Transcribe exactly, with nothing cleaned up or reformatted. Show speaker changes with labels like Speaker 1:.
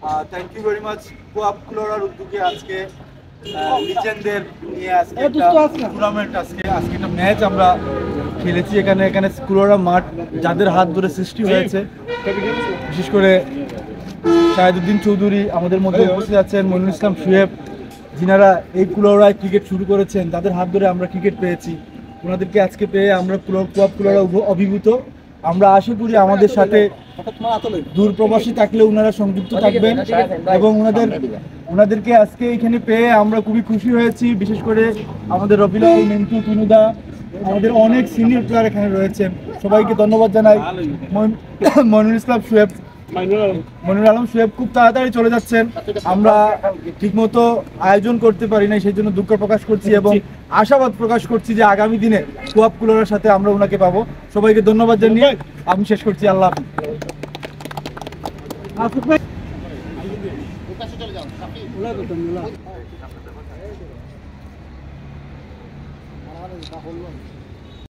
Speaker 1: Thank you very much কোয়াপ ক্লোরার উদ্যোগে আজকে লিজেন্ডদের নিয়ে আজকে একটা টুর্নামেন্ট আজকে আজকে একটা ম্যাচ আমরা খেলেছি এখানে এখানে ক্লোরা মাঠ যাদের হাত ধরে সৃষ্টি হয়েছে, বিশেষ করে শাহেদুদ্দিন চৌধুরী আমাদের মধ্যে উপস্থিত আছেন, মইনুল ইসলাম সুয়েব, যিনারা এই ক্লোরায় ক্রিকেট শুরু করেছেন, তাদের হাত ধরে আমরা ক্রিকেট পেয়েছি। ওনাদেরকে আজকে পেয়ে আমরা কোয়াপ ক্লোরা অভিভূত। আমরা আশা করি আমাদের সাথে দূর প্রবাসী থাকলে ওনারা সংযুক্ত থাকবেন এবং ওনাদের ওনাদেরকে আজকে এখানে পেয়ে আমরা খুবই খুশি হয়েছি। বিশেষ করে আমাদের রবিউল মিন্টু তুনুদা, আমাদের অনেক সিনিয়র প্লেয়ার এখানে রয়েছেন, সবাইকে ধন্যবাদ জানাই। মইনুল ইসলাম সুয়েব মনিরুল আলম সুয়েব খুব তাড়াতাড়ি চলে যাচ্ছেন, আমরা ঠিকমতো আয়োজন করতে পারি নাই, সেই জন্য দুঃখ প্রকাশ করছি এবং আশাবাদ প্রকাশ করছি যে আগামী দিনে কোয়াপ ক্লোরার সাথে আমরা ওনাকে পাবো। সবাইকে ধন্যবাদ জানিয়ে আমি শেষ করছি। আল্লাহ হাফেজ।